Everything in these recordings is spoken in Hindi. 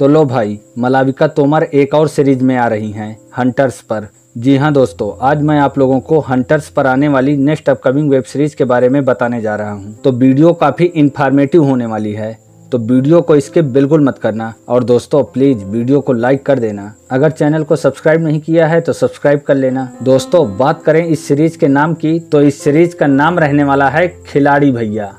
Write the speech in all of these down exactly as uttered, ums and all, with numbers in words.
तो लो भाई, मालविका तोमर एक और सीरीज में आ रही हैं, हंटर्स पर। जी हाँ दोस्तों, आज मैं आप लोगों को हंटर्स पर आने वाली नेक्स्ट अपकमिंग वेब सीरीज के बारे में बताने जा रहा हूँ। तो वीडियो काफी इंफॉर्मेटिव होने वाली है, तो वीडियो को स्किप बिल्कुल मत करना। और दोस्तों प्लीज वीडियो को लाइक कर देना। अगर चैनल को सब्सक्राइब नहीं किया है तो सब्सक्राइब कर लेना। दोस्तों बात करें इस सीरीज के नाम की, तो इस सीरीज का नाम रहने वाला है खिलाड़ी भैया।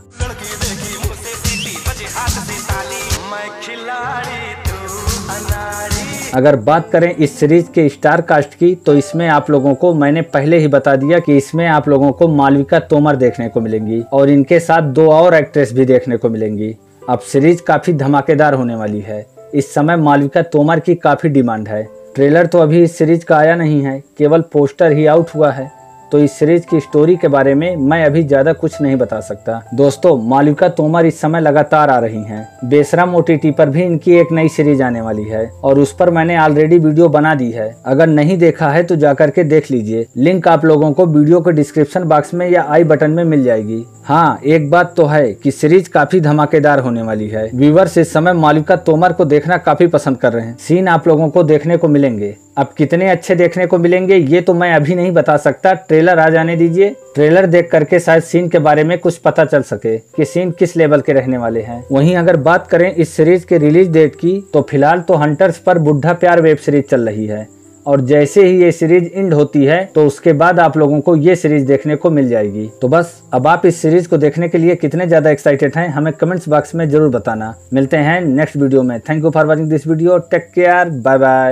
अगर बात करें इस सीरीज के स्टार कास्ट की, तो इसमें आप लोगों को मैंने पहले ही बता दिया कि इसमें आप लोगों को मालविका तोमर देखने को मिलेंगी और इनके साथ दो और एक्ट्रेस भी देखने को मिलेंगी। अब सीरीज काफी धमाकेदार होने वाली है। इस समय मालविका तोमर की काफी डिमांड है। ट्रेलर तो अभी इस सीरीज का आया नहीं है, केवल पोस्टर ही आउट हुआ है। तो इस सीरीज की स्टोरी के बारे में मैं अभी ज्यादा कुछ नहीं बता सकता। दोस्तों मालविका तोमर इस समय लगातार आ रही हैं। बेशरम ओटीटी पर भी इनकी एक नई सीरीज आने वाली है और उस पर मैंने ऑलरेडी वीडियो बना दी है। अगर नहीं देखा है तो जाकर के देख लीजिए। लिंक आप लोगों को वीडियो के डिस्क्रिप्शन बॉक्स में या आई बटन में मिल जाएगी। हाँ, एक बात तो है कि सीरीज काफी धमाकेदार होने वाली है। व्यूअर्स इस समय मालविका तोमर को देखना काफी पसंद कर रहे हैं। सीन आप लोगों को देखने को मिलेंगे। अब कितने अच्छे देखने को मिलेंगे ये तो मैं अभी नहीं बता सकता, ट्रेलर आ जाने दीजिए। ट्रेलर देख करके शायद सीन के बारे में कुछ पता चल सके कि सीन किस लेवल के रहने वाले हैं। वहीं अगर बात करें इस सीरीज के रिलीज डेट की, तो फिलहाल तो हंटर्स पर बुढ़ा प्यार वेब सीरीज चल रही है और जैसे ही ये सीरीज एंड होती है तो उसके बाद आप लोगों को ये सीरीज देखने को मिल जाएगी। तो बस अब आप इस सीरीज को देखने के लिए कितने ज्यादा एक्साइटेड हैं हमें कमेंट्स बॉक्स में जरूर बताना। मिलते हैं नेक्स्ट वीडियो में। Thank you for watching this video. Take care, bye bye.